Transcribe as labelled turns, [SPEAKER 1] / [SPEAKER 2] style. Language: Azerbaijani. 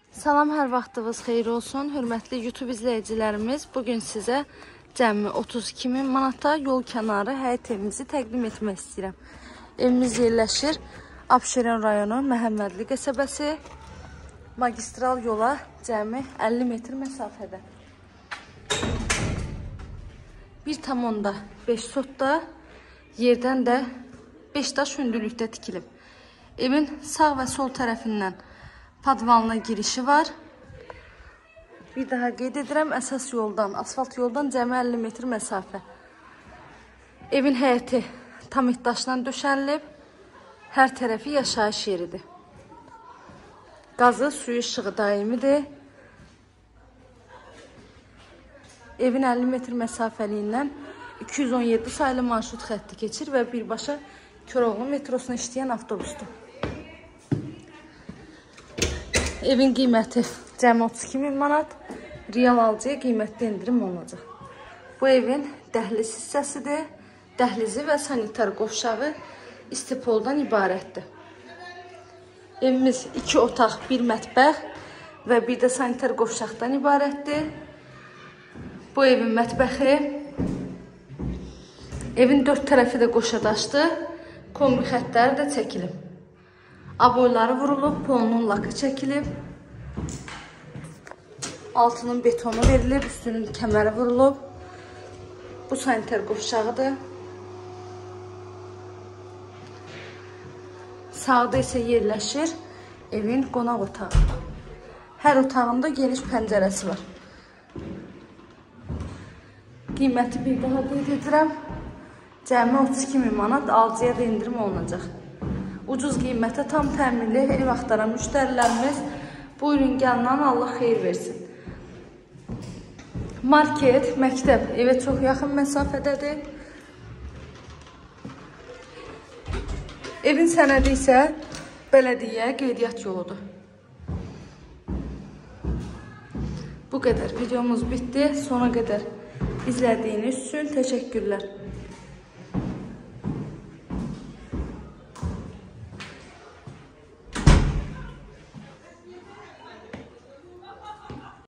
[SPEAKER 1] Salam, hər vaxtınız xeyir olsun. Hörmətli YouTube izləyicilərimiz, bugün sizə cəmi 32.000 manata yol kənarı həyət evimizi təqdim etmək istəyirəm. Evimiz yerləşir Abşeron rayonu Məhəmmədli qəsəbəsi, magistral yola cəmi 50 metr məsafədə. 1,5 sotda, yerdən də 5 daş hündürlükdə tikilib. Evin sağ və sol tərəfindən padvalına girişi var. Bir daha qeyd edirəm, əsas yoldan, asfalt yoldan cəmi 50 metr məsafə. Evin həyəti tam daşla döşənilib, hər tərəfi yaşayış yeridir. Qazı, suyu, işığı daimidir. Evin 50 metr məsafəliyindən 217 saylı marşrut xətti keçir və birbaşa Koroğlu metrosuna işləyən avtobusdur. Evin qiyməti cəmi 32.000 manat, real alıcıya qiymətli endirim olunacaq. Bu evin dəhliz hissəsidir. Dəhlizi və sanitar qovşağı istipoldan ibarətdir. Evimiz 2 otaq, 1 mətbəx və bir də sanitar qovşaqdan ibarətdir. Bu evin mətbəxi, evin 4 tərəfi də qoşadaşdır, kombi xəttləri də çəkilib. Aboyları vurulub, polunun lakı çəkilib, altının betonu verilib, üstünün kəməri vurulub. Bu sanitar qovşağıdır. Sağda isə yerləşir evin qonaq otağı. Hər otağında geniş pəncərəsi var. Qiyməti bir daha qeyd edirəm. Cəmi 32.000 manat, alıcıya da endirim olunacaq. Ucuz qiymətə tam təminli ev axtaran müştərilərimiz buyurun gəlin, Allah xeyir versin. Market, məktəb evə çox yaxın məsafədədir. Evin sənədi isə bələdiyyə qeydiyyat yoludur. Bu qədər videomuz bitdi. Sona qədər izlədiyiniz üçün təşəkkürlər.